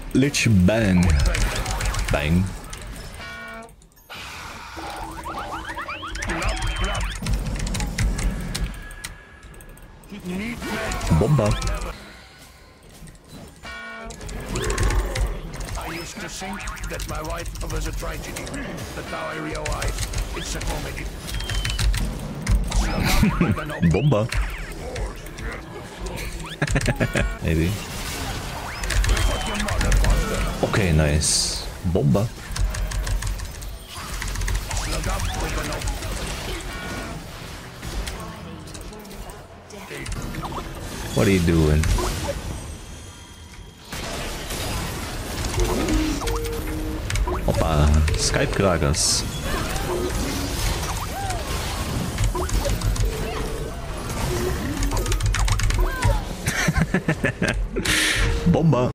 Lich Bang. Bang. Bomber. I used to think that my wife was a tragedy, but now I realize it's a comedy. Bomber. Maybe. Okay, nice. Bomber. What are you doing? Hoppa, Skype Kragas. Bomber.